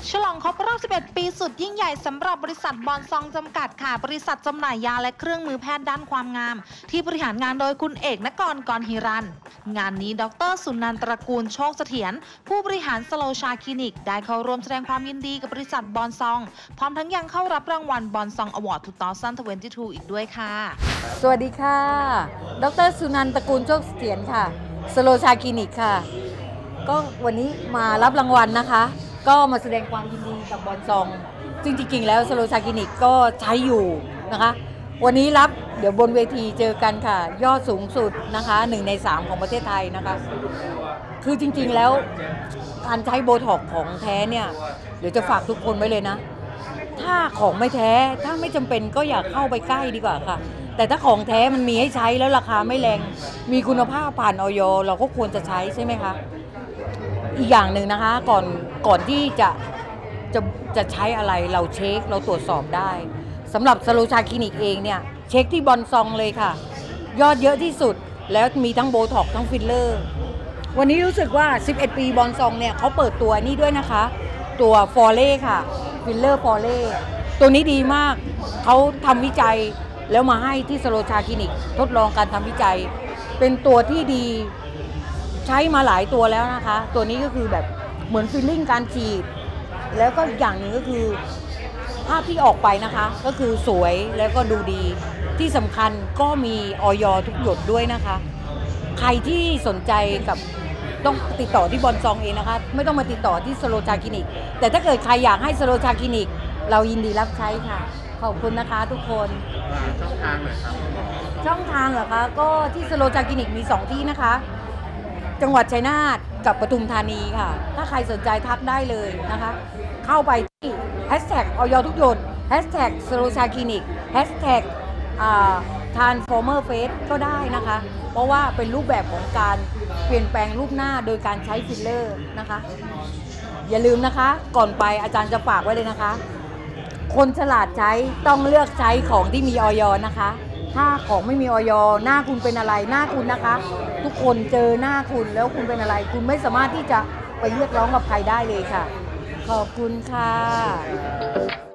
ฉลองครบรอบ 11 ปีสุดยิ่งใหญ่สำหรับบริษัทบอนซองจำกัดค่ะ บริษัทจำหน่ายยาและเครื่องมือแพทย์ด้านความงามที่บริหารงานโดยคุณเอกนกร กรหิรัน งานนี้ดร.สุนันท์ ตระกูลโชคเสถียรผู้บริหารสโลชาคลินิกได้เข้าร่วมแสดงความยินดีกับบริษัทบอนซองพร้อมทั้งยังเข้ารับรางวัลบอนซองอวอร์ด 2022 อีกด้วยค่ะสวัสดีค่ะดร.สุนันท์ ตระกูลโชคเสถียรค่ะสโลชาคลินิกค่ะก็วันนี้มารับรางวัลนะคะก็มาแสดงความยินดีกับบอนซองจริงๆแล้วสโลชาคลินิกก็ใช้อยู่นะคะวันนี้รับเดี๋ยวบนเวทีเจอกันค่ะยอดสูงสุดนะคะ1 ใน 3ของประเทศไทยนะคะคือจริงๆแล้วการใช้โบท็อกซ์ของแท้เนี่ยเดี๋ยวจะฝากทุกคนไว้เลยนะถ้าของไม่แท้ถ้าไม่จำเป็นก็อย่าเข้าไปใกล้ดีกว่าค่ะแต่ถ้าของแท้มันมีให้ใช้แล้วราคาไม่แรงมีคุณภาพผ่านอย.เราก็ควรจะใช้ใช่ไหมคะอีกอย่างหนึ่งนะคะก่อนที่จะใช้อะไรเราเช็คเราตรวจสอบได้สำหรับสโลชาคลินิกเองเนี่ยเช็คที่บอนซองเลยค่ะยอดเยอะที่สุดแล้วมีทั้งโบท็อกซ์ทั้งฟิลเลอร์วันนี้รู้สึกว่า 11 ปีบอนซองเนี่ยเขาเปิดตัวนี่ด้วยนะคะตัวฟอร์เล่ค่ะฟิลเลอร์ฟอร์เล่ตัวนี้ดีมากเขาทำวิจัยแล้วมาให้ที่สโลชาคลินิกทดลองการทำวิจัยเป็นตัวที่ดีใช้มาหลายตัวแล้วนะคะตัวนี้ก็คือแบบเหมือนฟีลลิ่งการฉีดแล้วก็อย่างหนึ่งก็คือภาพที่ออกไปนะคะก็คือสวยแล้วก็ดูดีที่สำคัญก็มีอย.ทุกหยดด้วยนะคะใครที่สนใจกับต้องติดต่อที่บอนซองเองนะคะไม่ต้องมาติดต่อที่สโลชาคลินิกแต่ถ้าเกิดใครอยากให้สโลชาคลินิกเรายินดีรับใช้ค่ะขอบคุณนะคะทุกคนช่องทางเลยครับช่องทางเหรอคะก็ที่สโลชาคลินิกมี2ที่นะคะจังหวัดชัยนาทกับปทุมธานีค่ะถ้าใครสนใจทักได้เลยนะคะเข้าไปที่แฮชแท็กอย.ทุกหยดแฮชแท็กสโลชาคลินิกแฮชแท็กTransformer Face ก็ได้นะคะเพราะว่าเป็นรูปแบบของการเปลี่ยนแปลงรูปหน้าโดยการใช้ฟิลเลอร์นะคะอย่าลืมนะคะก่อนไปอาจารย์จะฝากไว้เลยนะคะคนฉลาดใช้ต้องเลือกใช้ของที่มีอย.นะคะถ้าของไม่มีอย.หน้าคุณเป็นอะไรหน้าคุณนะคะทุกคนเจอหน้าคุณแล้วคุณเป็นอะไรคุณไม่สามารถที่จะไปเรียกร้องกับใครได้เลยค่ะขอบคุณค่ะ